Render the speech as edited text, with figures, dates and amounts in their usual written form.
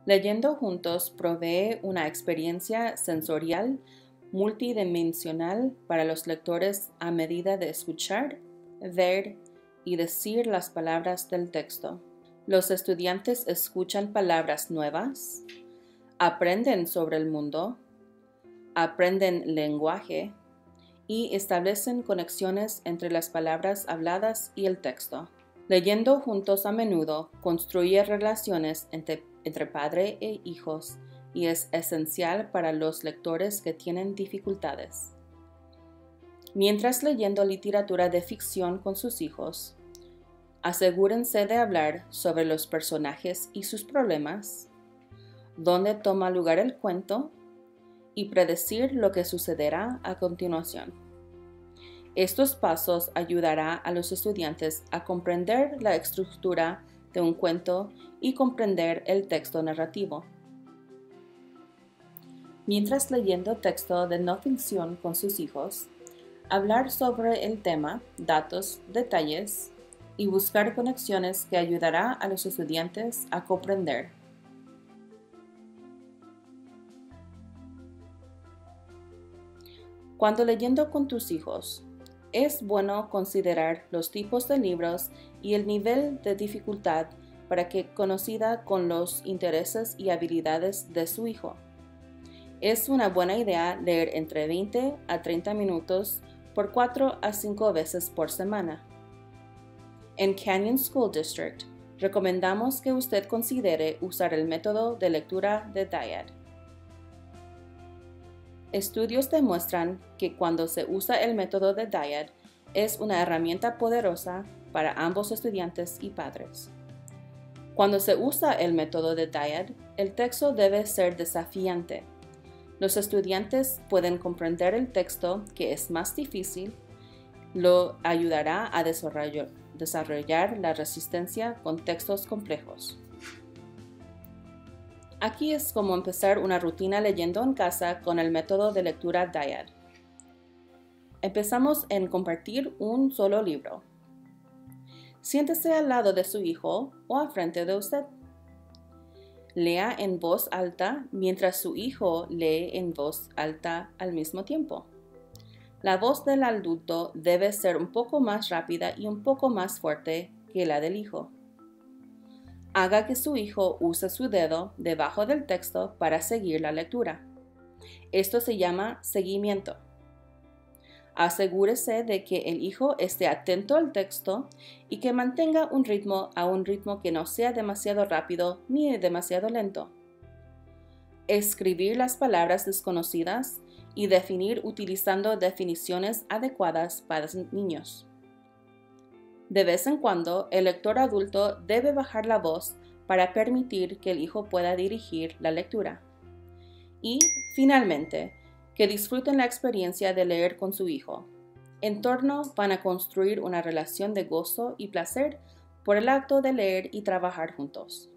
Leyendo juntos provee una experiencia sensorial multidimensional para los lectores a medida de escuchar, ver y decir las palabras del texto. Los estudiantes escuchan palabras nuevas, aprenden sobre el mundo, aprenden lenguaje y establecen conexiones entre las palabras habladas y el texto. Leyendo juntos a menudo construye relaciones entre padre e hijos y es esencial para los lectores que tienen dificultades. Mientras leyendo literatura de ficción con sus hijos, asegúrense de hablar sobre los personajes y sus problemas, dónde toma lugar el cuento y predecir lo que sucederá a continuación. Estos pasos ayudarán a los estudiantes a comprender la estructura de un cuento y comprender el texto narrativo. Mientras leyendo texto de no ficción con sus hijos, hablar sobre el tema, datos, detalles y buscar conexiones que ayudará a los estudiantes a comprender. Cuando leyendo con tus hijos, es bueno considerar los tipos de libros y el nivel de dificultad para que conocida con los intereses y habilidades de su hijo. Es una buena idea leer entre 20 a 30 minutos por 4 a 5 veces por semana. En Canyon School District, recomendamos que usted considere usar el método de lectura de Dyad. Estudios demuestran que cuando se usa el método de Dyad, es una herramienta poderosa para ambos estudiantes y padres. Cuando se usa el método de Dyad, el texto debe ser desafiante. Los estudiantes pueden comprender el texto que es más difícil, lo ayudará a desarrollar la resistencia con textos complejos. Aquí es como empezar una rutina leyendo en casa con el método de lectura Dyad. Empezamos en compartir un solo libro. Siéntese al lado de su hijo o al frente de usted. Lea en voz alta mientras su hijo lee en voz alta al mismo tiempo. La voz del adulto debe ser un poco más rápida y un poco más fuerte que la del hijo. Haga que su hijo use su dedo debajo del texto para seguir la lectura. Esto se llama seguimiento. Asegúrese de que el hijo esté atento al texto y que mantenga un ritmo que no sea demasiado rápido ni demasiado lento. Escribir las palabras desconocidas y definir utilizando definiciones adecuadas para niños. De vez en cuando, el lector adulto debe bajar la voz para permitir que el hijo pueda dirigir la lectura. Y, finalmente, que disfruten la experiencia de leer con su hijo. En torno van a construir una relación de gozo y placer por el acto de leer y trabajar juntos.